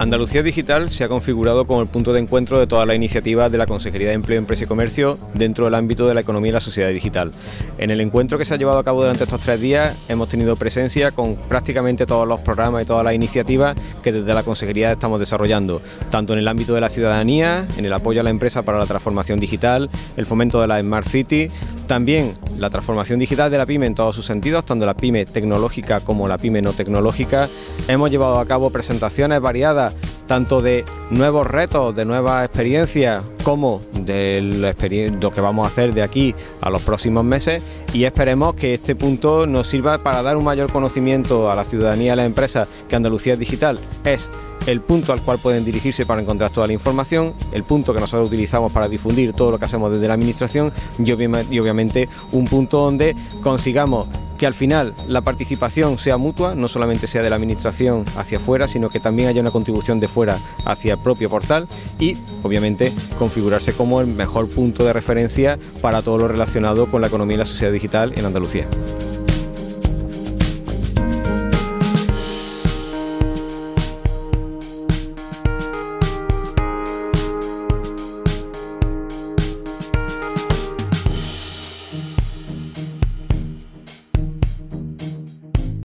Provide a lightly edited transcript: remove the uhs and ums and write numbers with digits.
Andalucía Digital se ha configurado como el punto de encuentro de todas las iniciativas de la Consejería de Empleo, Empresa y Comercio dentro del ámbito de la economía y la sociedad digital. En el encuentro que se ha llevado a cabo durante estos 3 días hemos tenido presencia con prácticamente todos los programas y todas las iniciativas que desde la Consejería estamos desarrollando, tanto en el ámbito de la ciudadanía, en el apoyo a la empresa para la transformación digital, el fomento de la Smart City, también la transformación digital de la PYME en todos sus sentidos, tanto la PYME tecnológica como la PYME no tecnológica. Hemos llevado a cabo presentaciones variadas, tanto de nuevos retos, de nuevas experiencias, como de lo que vamos a hacer de aquí a los próximos meses, y esperemos que este punto nos sirva para dar un mayor conocimiento a la ciudadanía y a las empresas que Andalucía Digital es el punto al cual pueden dirigirse para encontrar toda la información, el punto que nosotros utilizamos para difundir todo lo que hacemos desde la Administración y obviamente un punto donde consigamos que al final la participación sea mutua, no solamente sea de la Administración hacia afuera, sino que también haya una contribución de fuera hacia el propio portal y obviamente configurarse como el mejor punto de referencia para todo lo relacionado con la economía y la sociedad digital en Andalucía.